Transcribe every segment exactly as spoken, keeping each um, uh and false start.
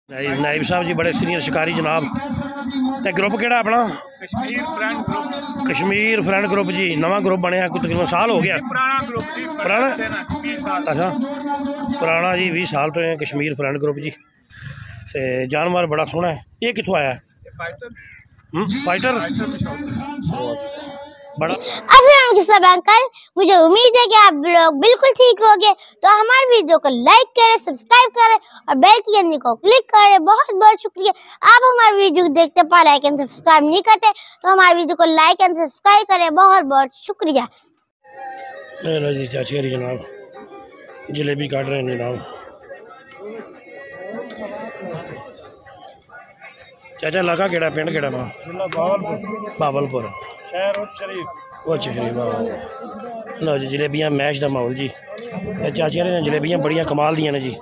नायब साहब जी बड़े सीनियर शिकारी जनाब। ते ग्रुप केड़ा अपना Kashmir friend group Kashmir friend group जी नवा ग्रुप बनया कोई तकरीबन साल हो गया। पुराना ग्रुप जी पुराना अच्छा पुराना जी बीस साल तो है कश्मीर फ्रेंड ग्रुप जी। ते जानवर बड़ा सोहना है। ये कितों आया फाइटर बड़ा सब अंकल, मुझे उम्मीद है कि आप लोग बिल्कुल ठीक होंगे। तो हमारे वीडियो को लाइक करें, सब्सक्राइब करें और बेल की घंटी को क्लिक करें। बहुत बहुत शुक्रिया। आप हमारे वीडियो देखते पर लाइक एंड सब्सक्राइब नहीं करते तो हमारे वीडियो को लाइक एंड सब्सक्राइब करें। बहुत बहुत शुक्रिया। जी चाची हरी जनाब जलेबी काट रहे हैं जनाब। चाचा इलाका केड़ा पिंड केड़ा बावलपुर बावलपुर शहर शरीफ वो शरीफ लो जी जलेबियाँ मैश का माहौल जी। चाचिया ने जलेबियाँ बड़िया कमाल दियाँ ने जी।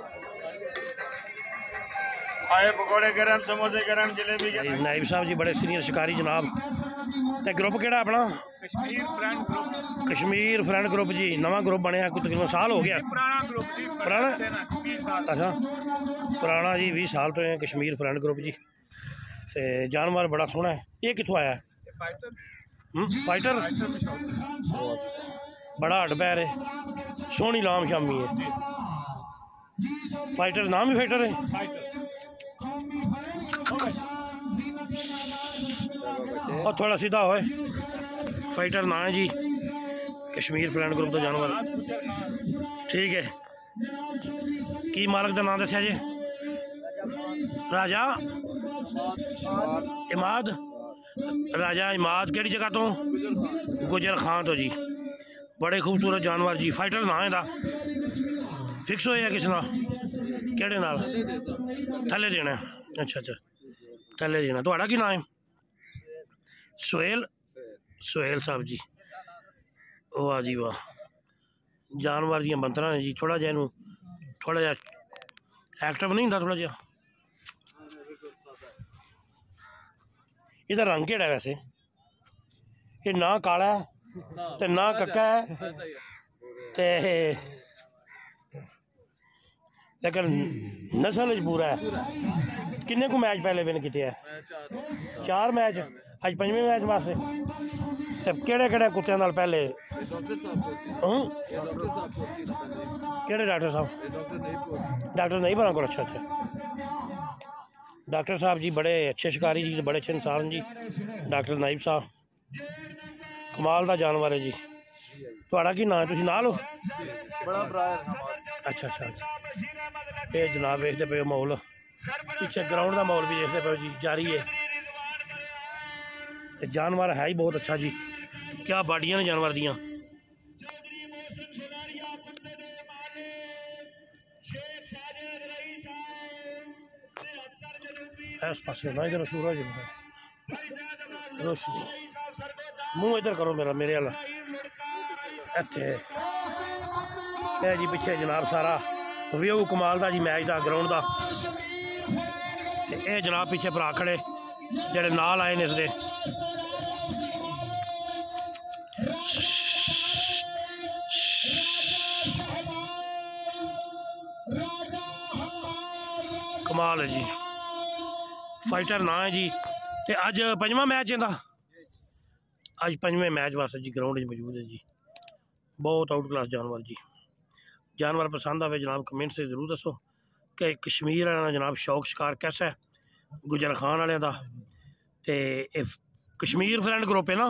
आए पकौड़े गरम समोसे गरम जलेबी गरम। नायब साहब जी बड़े सीनियर शिकारी जनाब। ते ग्रुप केड़ा अपना Kashmir friend group Kashmir friend group जी नवा ग्रुप बनया कोई तकरीबन साल हो गया। पुराना ग्रुप जी पुराना अच्छा पुराना जी बीस साल तो है कश्मीर फ्रेंड ग्रुप जी। ते जानवर बड़ा सोहना है। ये कितों आया फाइटर बड़ा हट पैर है सोहनी लाम शामी है। फाइटर नाम ही फाइटर है। और थोड़ा सीधा होए फाइटर ना है जी कश्मीर फ्रेंड ग्रुप का जानवर ठीक है। की मालक का नाम दसिया जी राजा इमाद राजा इमाद केड़ी जगह तो गुजर खान तो जी बड़े खूबसूरत जानवर जी। फाइटर ना है फिक्स होया किस ना केड़े नाल थले देना अच्छा अच्छा थले देना। थोड़ा की नाम है सुहेल सुहेल साहब जी। वाह जी वाह जानवर दियाँ बंतरा ने जी। थोड़ा जहा थोड़ा जहा एक्टिव नहीं होंगे थोड़ा जहा इधर रंग केड़ा वैसे ये ना काला है ते ना कक्का है ते लेकिन नस्ल पूरा है। किन्ने को मैच पहले विन किए है चार मैच अज पंजवें मैच वास्ते ते केड़े केड़े कुत्तियां नाल पहले केड़े डॉक्टर साहब डॉक्टर नहीं बना को अच्छा अच्छा डॉक्टर साहब जी बड़े अच्छे शिकारी जी बड़े अच्छे इंसान जी। डॉक्टर नाइब साहब कमाल का जानवर है जी। थोड़ा की ना है तुम नाल हो अच्छा अच्छा अच्छा ये जनाब देखते पे माहौल पीछे ग्राउंड का माहौल भी देखते पे जी जारी है। ते जानवर है ही बहुत अच्छा जी। क्या बाडियां ने जानवर दियाँ इस पास ना इधर सूरज रोशनी मुँह इधर करो मेरा मेरे वाला इत्थे है जी पिछे जनाब सारा व्यू कमाल का जी मैच का ग्राउंड का। ये जनाब पिछे भरा खड़े जेडे नाल आए ने इसके कमाल है जी। फाइटर ना है जी। ते अज पंजवा मैच इहदा अज पंजवें मैच वास्ते जी ग्राउंड मौजूद है जी। बहुत आउट क्लास जानवर जी। जानवर पसंद आवे जनाब कमेंट से जरूर दसो कि कश्मीर वाला जनाब शौक शिकार कैसा है गुजर खान वाले का। ते कश्मीर फ्रेंड ग्रुप है ना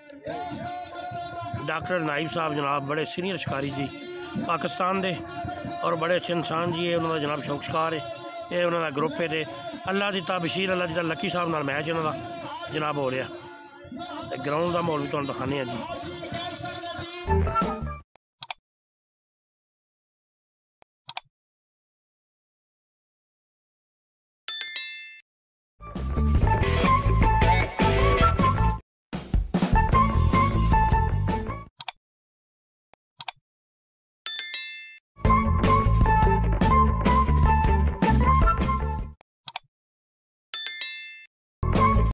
डॉक्टर नाइब साहब जनाब बड़े सीनियर शिकारी जी पाकिस्तान दे और बड़े अच्छे इंसान जी। ये उन्होंने जनाब शौक शिकार है ये उन्होंने ग्रुप है। तो अल्लाह दिता बशीर अल्लाह दिता लकी साहब नाल मैच इन्हों का जनाब हो रहा। ग्राउंड का माहौल भी तुहानूं दिखाने जी।